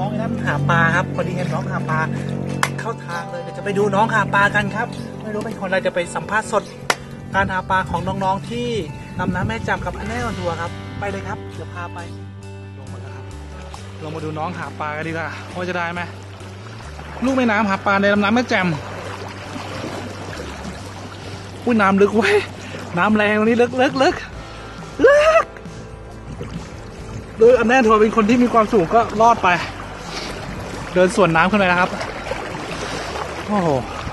องนั้นหาปลาครับพอดีเห็นน้องหาปลาเข้าทางเลยเดี๋ยวจะไปดูน้องหาปลากันครับไม่รู้เป็นคนอะไรจะไปสัมภาษณ์สดการหาปลาของน้องๆที่ลำน้ำแม่จำกับอันแน่นอนทัวร์ครับไปเลยครับเดี๋ยวพาไปลงมาแล้วครับลงมาดูน้องหาปลากันดีกว่าว่าจะได้ไหมลูกแม่น้ำหาปลาในลำน้ำแม่แจ่มอุ้ยน้ำลึกไว้น้ำแรงวันนี้ลึกโดยอันแน่ทัวร์เป็นคนที่มีความสูงก็รอดไปเดินสวนน้ำขึ้นไปนะครับโอ้โห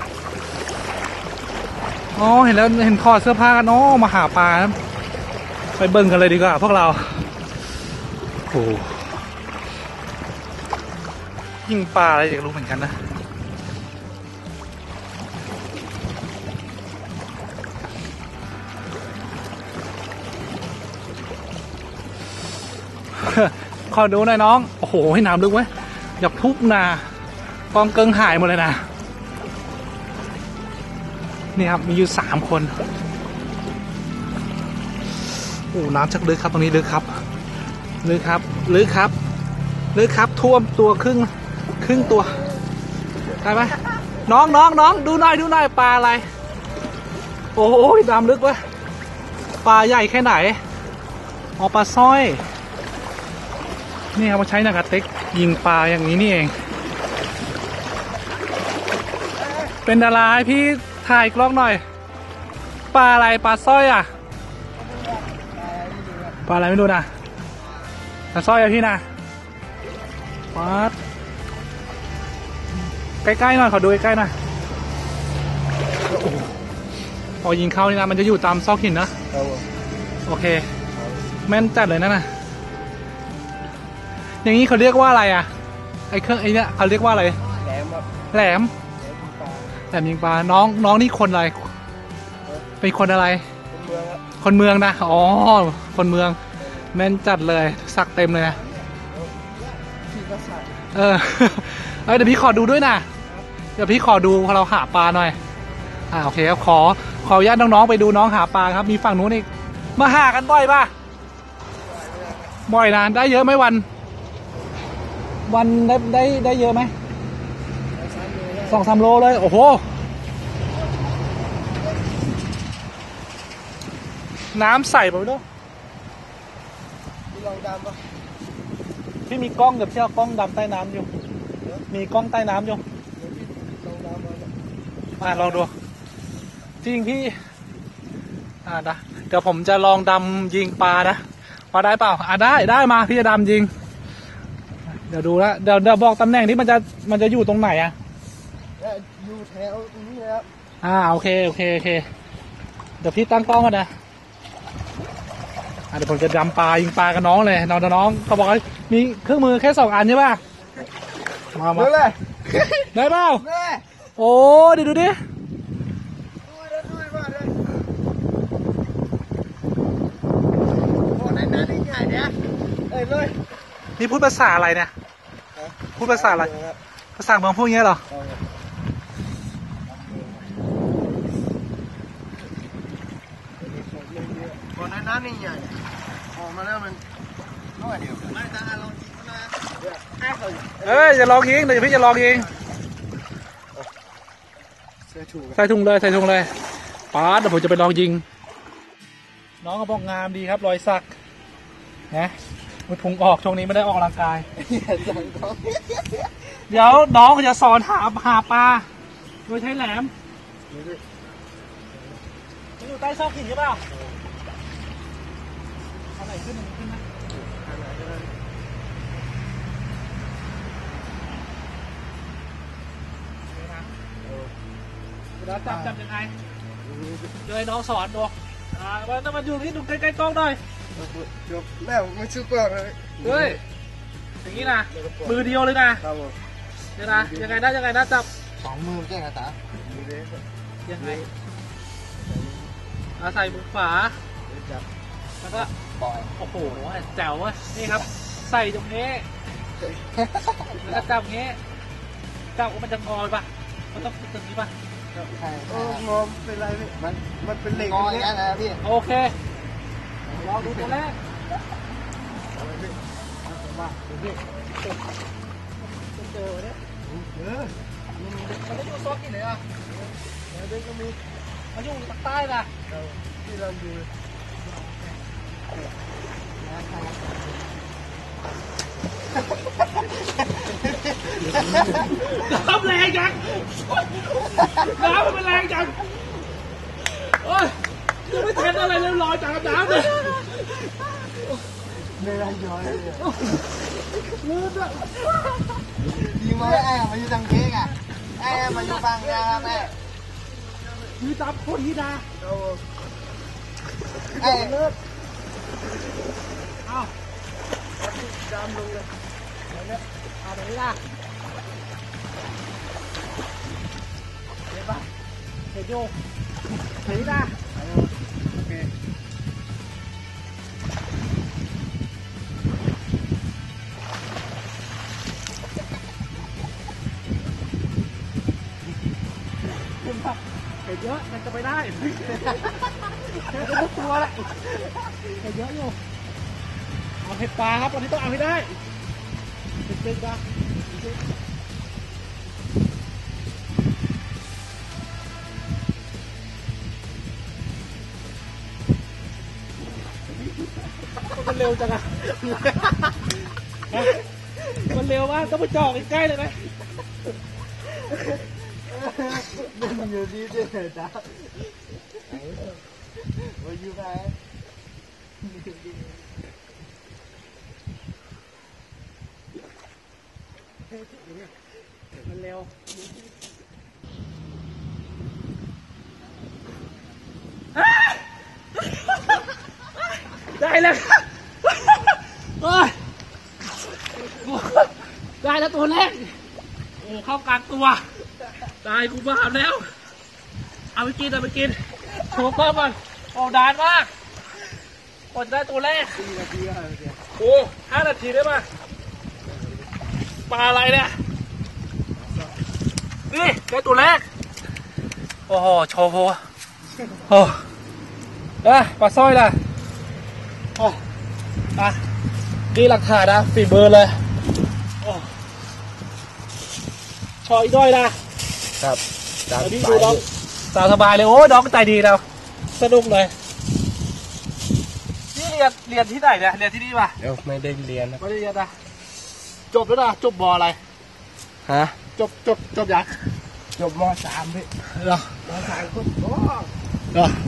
อ๋อเห็นแล้วเห็นคอเสื้อผ้ากันอ๋อมาหาปลาไปเบิ่งกันเลยดีกว่าพวกเราโอ้ยิงปลาอะไรอยากรู้เหมือนกันนะขอดูหน่อยน้องโอ้โหให้น้ำลึกไว้อย่าพุกนะกองเกิงหายหมดเลยนะนี่ครับมีอยู่3 คนโอ้น้ำชักลึกครับตรงนี้ลึกครับท่วมตัวครึ่งตัวได้ไหมน้องดูหน่อยปลาอะไรโอ้ยน้ำลึกเว้ยปลาใหญ่แค่ไหนอ๋อปลาสร้อยนี่ครับมาใช้หนังกระติกยิงปลาอย่างนี้นี่เองเป็นดาราให้พี่ถ่ายกล้องหน่อยปลาอะไรปลาสร้อยอ่ะปลาอะไรไม่รู้นะปลาสร้อยอะพี่นะปลาใกล้ๆหน่อยขอดูใกล้ๆหน่อยพอยิงเข้านี่นะมันจะอยู่ตามซอกหินนะโอเคแม่นจัดเลยนะอย่างนี้เขาเรียกว่าอะไรอ่ะไอ้เครื่องไอ้เนี่ยเขาเรียกว่าอะไรแหลมยิงปลาน้องนี่คนอะไรเป็นคนอะไรคนเมืองนะอ๋อคนเมืองแม่นจัดเลยสักเต็มเลยนะเดี๋ยวพี่ขอดูด้วยนะเดี๋ยวพี่ขอดูเราหาปลาหน่อยโอเคครับขออนุญาตน้องๆไปดูน้องหาปลาครับมีฝั่งนู้นอีกมาหากันบ่อยป่ะบ่อยนะได้เยอะไหมวันได้เยอะไหม2-3 โลเลยโอ้โหน้ำใสไปด้วยพี่ลองดำป่ะพี่มีกล้องเดี๋ยวพี่เอากล้องดำใต้น้ำอยู่มีกล้องใต้น้ำอยู่ลองดูจริงพี่นะเดี๋ยวผมจะลองดำยิงปลานะพอได้เปล่าได้มาพี่จะดำยิงเดี๋ยวดูแล้วเดี๋ยวบอกตำแหน่งที่มันจะอยู่ตรงไหนอะอยู่แถวตรงนี้แล้วโอเคเดี๋ยวพี่ตั้งกล้องก่อนนะเดี๋ยวผมจะดำปลายิงปลากับน้องเลยน้องเขาบอกว่ามีเครื่องมือแค่2 อันใช่ป่ะมาเลยได้เปล่าโอ้ดูดินี่พูดภาษาอะไรเนี่ยพูดภาษาอะไรภาษาเมืองพูดอย่างเงี้ยเหรอก่อนนั้นนี่ใหญ่ออกมาแล้วมันน้อยเดียวไม่ตาลองยิงนะจะลองยิงเดี๋ยวพี่จะลองยิงใส่ถุงเลยป๊าเดี๋ยวผมจะไปลองยิงน้องก็บอกงามดีครับรอยสักนะมันพุงออกช่วงนี้ไม่ได้ออกกำลังกายเดี๋ยวน้องจะสอนหาปลาโดยใช้แหลมมันอยู่ใต้ซอกหินใช่เปล่าอะไรขึ้นนะแล้วจับยังไงเลยน้องสอนดูมันอยู่ที่ดูใกล้ๆกล้องหน่อยจบแล้วไม่ชื่อกล้องเลยอย่างนี้นะมือเดียวเลยนะเดี๋ยวนะยังไงนะจับ2 มือแก้กระตายังไงใส่มือขวาแล้วก็ปล่อยโอ้โหแจ๋วว่ะนี่ครับใส่ตรงนี้แล้วก็จับงี้จับมันจะงอป่ะมันต้องตรงนี้ป่ะงอเป็นไรพี่มันเป็นเหล็กงออย่างนี้นะพี่โอเคลองดูตัวแรกโอเคจอเนี่ยมันได้อยู่ซอกที่ไหนอ่ะเด็กก็มีมันอยู่ทางใต้นะที่เราดูน้ำแรงจังน้ำมันเป็นแรงจังโอ้ยยังไม่ทันอะไรเลยลอยจากน้ำเลยไม่ได้ย้อยเลยลืมอ่ะดีไหมไอ้มาอยู่ทางเก๊กอ่ะไอ้มาอยู่ฝั่งงามไอ้อยู่ตามโคตรฮิดาไอ้เลิศเอาดำลงเลยเนี่ยเอาไปนี่ละเห็นปะเห็นโยเห็นนะโอเคเห็นเยอะมันจะไปได้ทุกตัวแหละเห็นเยอะอยู่เอาเห็ดปลาครับวันนี้ต้องเอาให้ได้เป็นปลามันเร็วจังอะมันเร็วมากต้องไปจ่อใกล้ๆเลยไหมมันอยู่ที่เจ๊จ้าว่าอยู่ไหนมันเร็วได้แล้วได้แล้วตัวแรกโอ้เข้ากลางตัวตายกูบ้าแล้วเอาไปกินโชว์เพิ่มมันโอ้ดานมากกดได้ตัวแรก4 นาทีโอ้5 นาทีได้ป่ะปลาอะไรเนี่ยนี่ได้ตัวแรกโอ้โหโชว์โพโอ้ปลาสร้อยล่ะโอ้นี่หลักฐานนะฝีมือเลยโอ้ชออีกด้วยนะครับพี่ดูน้องตามสบายเลยโอ้น้องใจดีเราสนุกเลยนี่เรียนที่ไหนเนี่ยเรียนที่นี่ป่ะไม่ได้เรียนนะไม่ได้เรียนนะจบแล้วนะจบบออะไรฮะจบยังจบม.3พี่เหรอม.3คุณโอ้เหรอ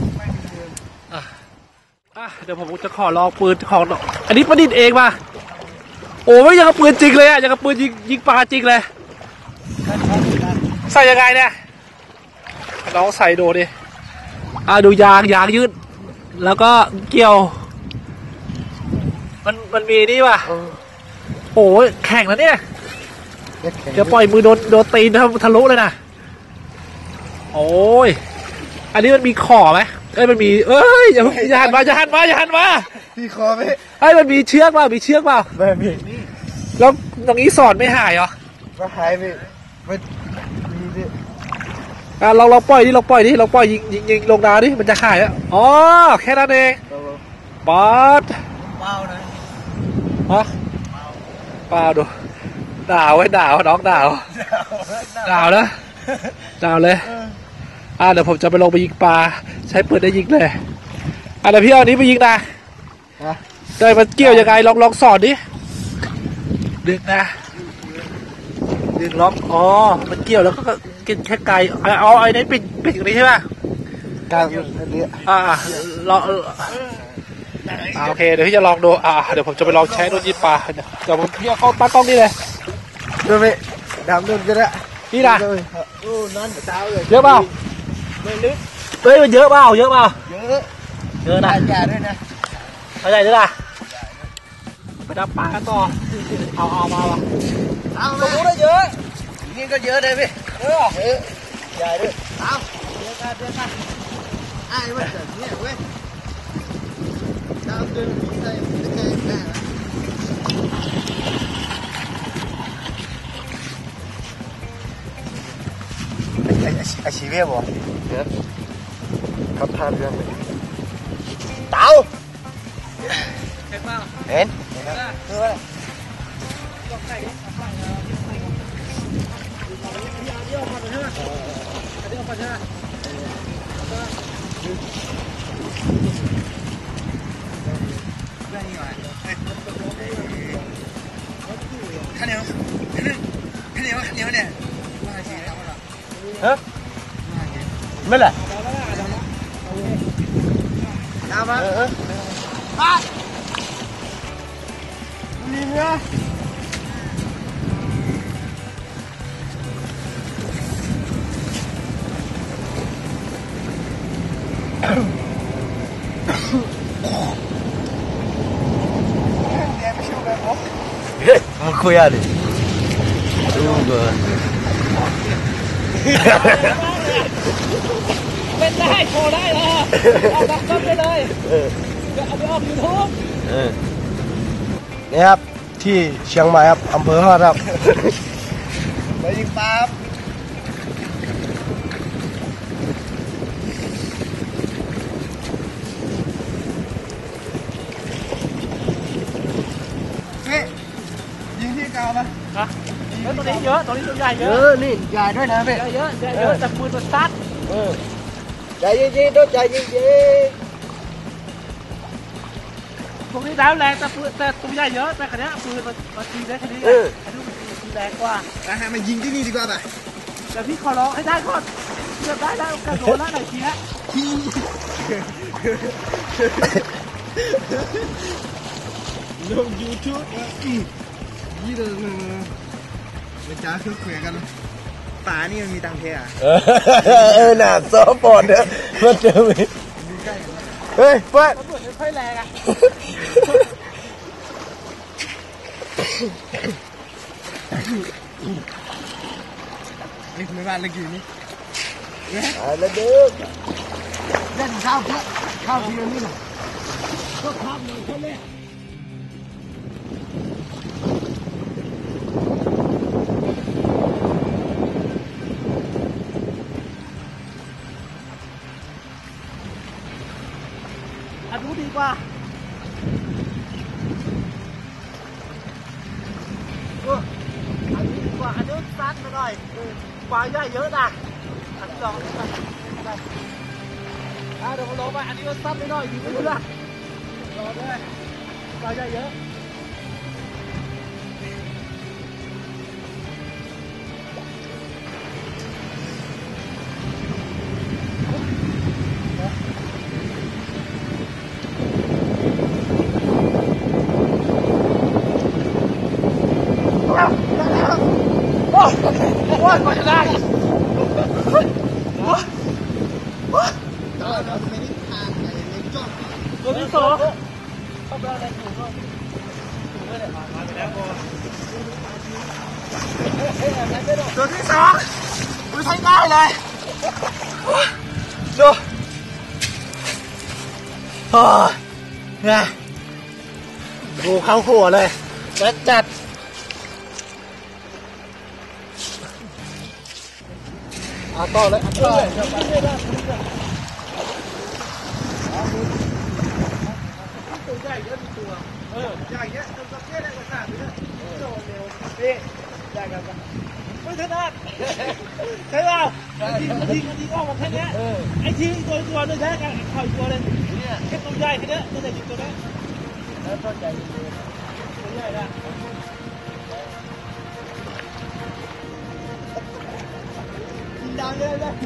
เดี๋ยวผมจะขอลองปืนของอันนี้ประดิษฐ์เองป่ะโอ้ไม่ยังกับปืนจริงเลยอ่ะยังกับปืนยิงปลาจริงเลยใส่ยังไงเนี่ยน้องใส่ดูดิดูยางยืดแล้วก็เกี่ยวมันมีนี่ป่ะโอ้ยแข็งแล้วเนี่ยจะปล่อยมือโดนตีนทะลุเลยนะโอ้ยอันนี้มันมีขอไหมมันมีอย่าหันมาพี่คอไหมมันมีเชือกเปล่าไม่มีแล้วตรงนี้สอนไม่หายเหรอก็หายพี่ไม่มีพี่เราปล่อยเราปล่อยยิงลงน้ำดิมันจะหายอ่ะอ๋อแค่นั้นเองป๊อดเปล่านะฮะเปล่าดูด่าวน้องด่าวนะด่าวเลยเดี๋ยวผมจะไปลงไปยิงปลาใช้ปืนได้ยิงเลยเดี๋ยวพี่เอานี้ไปยิงนะได้มันเกี่ยวยังไงลองสอนดิดึงนะดึงล็อกมันเกี่ยวแล้วก็กินแค่ไกลเอาไอ้นี่ปิดอย่างนี้ใช่ไหมการนี้โอเคเดี๋ยวพี่จะลองดูเดี๋ยวผมจะไปลองใช้โดนยิงปลาเดี๋ยวผมพี่เข้าตากล้องนี่เลยดูไปดำดูจะได้นี่นะนั่นเช้าเลยเยอะเปล่าไม่ลึกมันเยอะเปล่าเยอะนะใหญ่ด้วยนะใหญ่ด้วยนะไปดับปลากันต่อเอามาว่ะตรงนู้นได้เยอะนี่ก็เยอะเลยพี่ใหญ่ด้วยเยอะกันไอ้ว่าเกิดเนี่ยเว้ยดาวเดินไปใกล้แม่อาชีพบ่เนี่ยเขาทานเรื่องเต่าเห็นป่ะเห็นเดี๋ยวก่อนใช่ไหมเดี๋ยวก่อนใช่ไหม看牛，看牛的，没了，拿吧，啊，里面。คุยอะไรดูก่อนเป็นได้โชว์ได้เหรอเอาดักซับไปเลยเดี๋ยวเอาไปออกยูทูบนี่ครับที่เชียงใหม่ครับอำเภอฮอดครับไปยิงปลายิงที่เก่าปะฮะแล้วตัวนี้เยอะตัวนี้ตัวใหญ่เยอะนี่ใหญ่ด้วยนะพี่ใหญ่เยอะใหญ่เยอะแต่ปืนมันซัดใจยิงด้วยใจยิงตรงนี้แล้วแรงแต่ปืนแต่ตัวใหญ่เยอะแต่คันนี้ปืนมันทีได้แค่นี้อันนี้มันทีแรงกว่าให้มันยิงที่นี่ดีกว่าป่ะแต่พี่ขอร้องให้ได้ก่อนเกือบได้แล้วกระโดดแล้วไหนทีละลง YouTube ยี่เดินมันจ้าคือคุยกันป่านี่มันมีตังเทียหนาซอปอดเนี่ยมันเจอไหมเฮ้ยเปิดตำรวจไม่ค่อยแรงอ่ะนี่ไม่บ้านเลยกี่นี่อะไรเด้อเล่นข้าวเพื่อข้าวเพียงนี่นะก็ทำเลยเขาเล่นอันนู้นดีกว่าอันนี้ดีกว่าอันนี้ซัดมาหน่อยปลาใหญ่เยอะนะอันนี้ลองดูกันเดี๋ยวผมลองไปอันนี้ก็ซัดไปหน่อยดีไม่รู้ละลองด้วยปลาใหญ่เยอะโอ้ยกว่าจะได้ตัวที่สองเข้าไปอะไรอยู่ก็ไม่ได้มาแล้วตัวที่สองดูใช้ได้เลยดูโอ้ยเนี่ยดูเข้าหัวเลยจัดต่อเลยต่อตัวใหญ่เยอะตัวใหญ่เงี้ยจนประเทศได้กว่าขาดเลยโดนเร็วนี่ใหญ่กันไม่ถนัดใช่เปล่าทีออกมาแค่นี้ไอ้ทีตัวนึงแท้กันข่อยตัวเลยแค่ตัวใหญ่แค่นี้ตัวใหญ่จริงตัวนี้แล้วตัวใหญ่ตัวใหญ่ละดังเลยเลย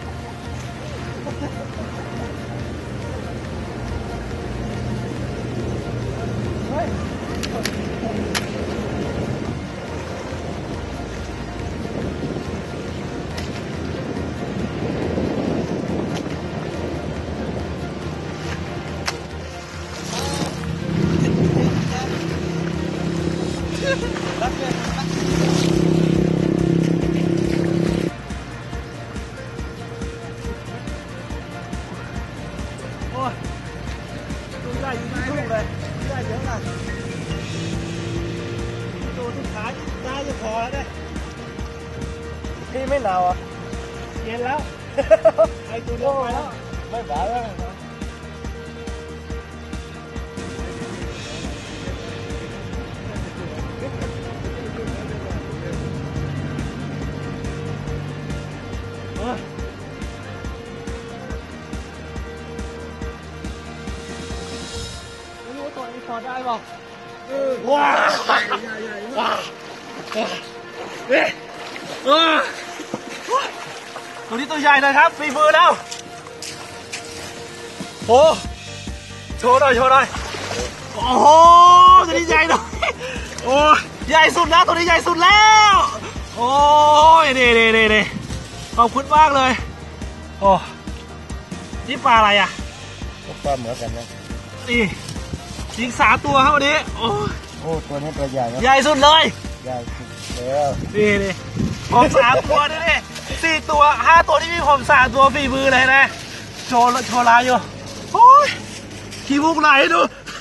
เฮ้ยตัวใหญ่อยู่ในลูกเลยใหญ่เยอะนะตัวสุดท้ายน่าจะพอแล้วเนี่ยพี่ไม่หนาวอ่ะเย็นแล้วไอ้ตัวเดียวไปแล้วไม่บ้าแล้วพอได้บอกว้าว้าตัวนี้ตัวใหญ่เลยครับฝีมือแล้วโอ้โชว์หน่อยโชว์หน่อยโอ้โหตัวนี้ใหญ่หน่อยโอ้ใหญ่สุดแล้วตัวนี้ใหญ่สุดแล้วโอ้ยนี่ขอบคุณมากเลยโอ้นี่ปลาอะไรอ่ะปลาเหมือนกันนะนี่ยิง3 ตัวครับวันนี้โอ้ตัวนี้ตัวใหญ่ใหญ่สุดเลยใหญ่สุดแล้วนี่ผม3 ตัวนี่4 ตัว5 ตัวที่มีผม3 ตัวฝีมือเลยนะโชว์ลายอยู่โอ้ยขี้มุกไหลดู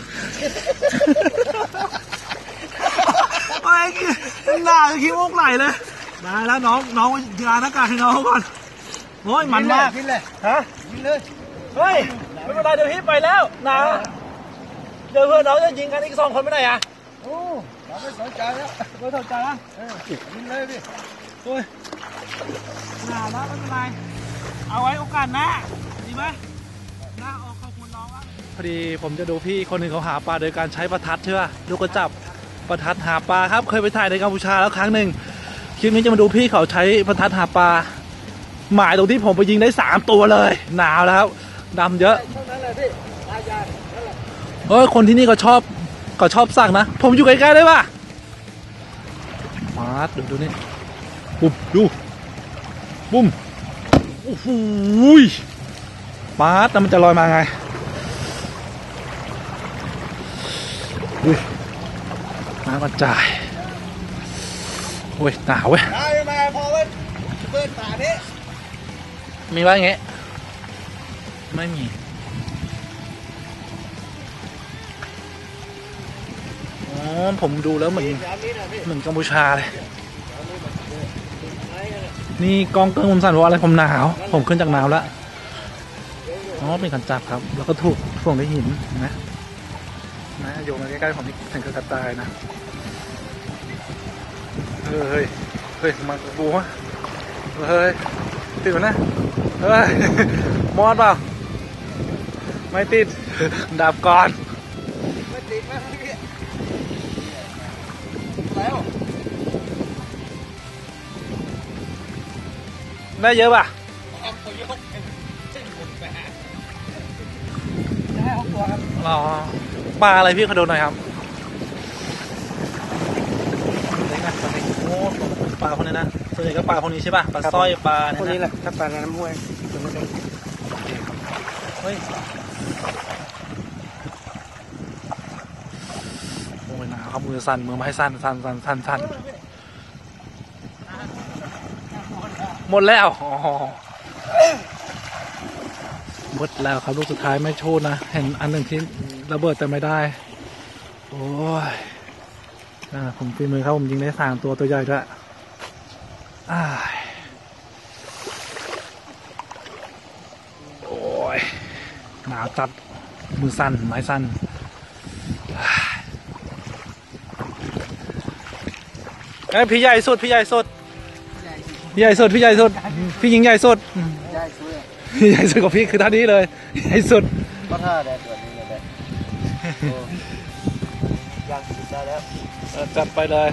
ไอ้หน้าขี้มุกไหลเลยได้แล้วน้องยาหน้ากากให้น้องก่อนโอ้ยมันมากกินเลยฮะกินเลยเฮ้ยไม่เป็นไรเดี๋ยวพี่ไปแล้วนะเดี๋ยวเพื่อนน้องจะยิงกันอีก2 คนไม่ได้อ่ะโอ้เราไม่สนใจแล้วไม่สนใจนะกินเลยพี่โอ้ยน่ารักไม่เป็นไรเอาไว้โอกาสหน้าดีไหมน่าขอบคุณน้องอ่ะพอดีผมจะดูพี่คนหนึ่งเขาหาปลาโดยการใช้ประทัดใช่ป่ะลูกกระจับประทัดหาปลาครับเคยไปถ่ายในกัมพูชาแล้วครั้งหนึ่งคลิปนี้จะมาดูพี่เขาใช้ประทัดหาปลาหมายตรงที่ผมไปยิงได้3 ตัวเลยหนาวแล้วดำเยอะคนที่นี่ก็ชอบสั่งนะผมอยู่ใกล้ๆได้ป่ะมาดูนี่ปุ๊บดูปุ้มโอ้โหมาแต่มันจะลอยมาไงน้ำกระจายโอ้ยหนาวเว้ยมาพอเว้ยเปิดฝานี้มีว่าอย่างเงี้ยไม่มีผมดูแล้วเหมือนกัมพูชาเลยนี่กองเกิ้งผมสั่นว่าอะไรผมหนาวผมขึ้นจากน้ำแล้วเป็นขันจับครับแล้วก็ถูกถ่วงด้วยหินนะโยนมาใกล้ๆผมนี่ถึงกระตายนะเฮ้ยมาบูมะเฮ้ยติดมั้ยนะเฮ้ยมอดเปล่าไม่ติดดับก่อนไม่ติดไหมพี่แล้วได้เยอะป่ะปลาอะไรพี่ขอดูหน่อยครับโอ้ปลาคนนี้นะส่วนใหญ่ก็ปลาคนนี้ใช่ป่ะปลาสร้อยปลาคนนี้แหละถ้าปลาน้ำห้วยเฮ้ยโอ้ยหนาวครับมือสั่นมือไม้สั่นหมดแล้วหมดแล้วครับลูกสุดท้ายไม่โชว์นะเห็นอันหนึ่งที่ระเบิดแต่ไม่ได้โอ้ยผมฝีมือครับผมยิงได้3 ตัวใหญ่ด้วยโอ้ยหนาวจัดมือสั่นไม้สั่นพี่ใหญ่สุดพี่ยิงใหญ่สุดพี่ใหญ่สุดกว่าพี่คือท่านี้เลยใหญ่สุดก็ท่าแดดแบบนี้เลยยังสุดได้แล้วจัดไปเลย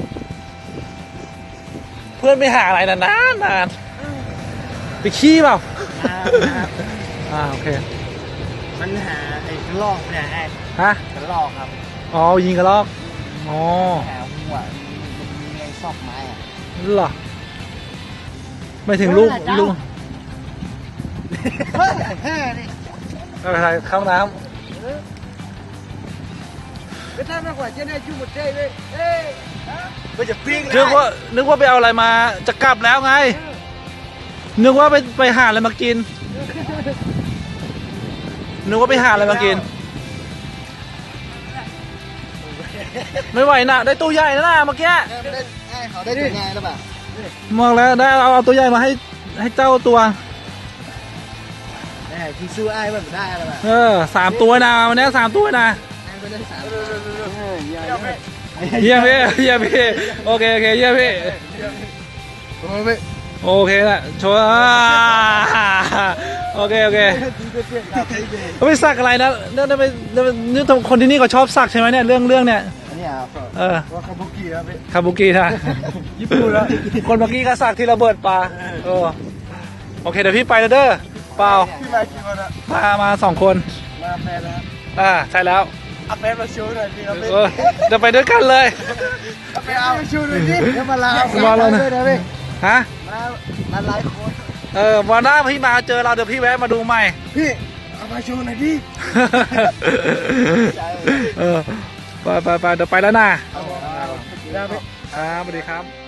เพื่อนไม่หาอะไรนานไปขี้เปล่าโอเคมันหาไอ้กระรอกเนี่ยฮะกระรอกครับยิงกระรอกหาหัวมีไงซอกไม้เหรอไม่ถึงลูกอะไรเข้าน้ำไม่ได้มากกว่าจะได้ชุ่มหมดได้เลยก็จะปิ้งนึกว่าไปเอาอะไรมาจะกลับแล้วไงนึกว่าไปหาอะไรมากินไม่ไหวนะได้ตัวใหญ่นะเมื่อกี้เขาได้ตัวใหญ่แล้วป่ะมองแล้วได้เอาตัวใหญ่มาให้เจ้าตัวที่ซื้อไอ้แบบได้แล้วป่ะ3 ตัวนะวันนี้3 ตัวนะเยี่ยมพี่โอเคเยี่ยมพี่โอเคละชัวร์โอเคเขาไปสักอะไรนะนี่คนที่นี่เขาชอบสักใช่ไหมเนี่ยเรื่องเนี่ยอันนี้ว่าคาบุกิครับพี่คาบุกินะญี่ปุ่นแล้วคนเมื่อกี้ก็สักที่ระเบิดปลาโอเคเดี๋ยวพี่ไปแล้วเด้อเปล่าพี่มากี่คนอะมา2 คนมาแฟนนะครับใช่แล้วเอาแฟนมาโชว์หน่อยพี่ครับพี่เดี๋ยวไปด้วยกันเลยเอาแฟนมาโชว์หน่อยพี่เดี๋ยวมาลามาแล้วนะด้วยนะพี่ฮะมาหลายคนวันหน้าพี่มาเจอเราเดี๋ยวพี่แวะมาดูใหม่พี่เอามาโชว์หน่อยพี่ไปเดี๋ยวไปแล้วนะเอาพี่สวัสดีครับ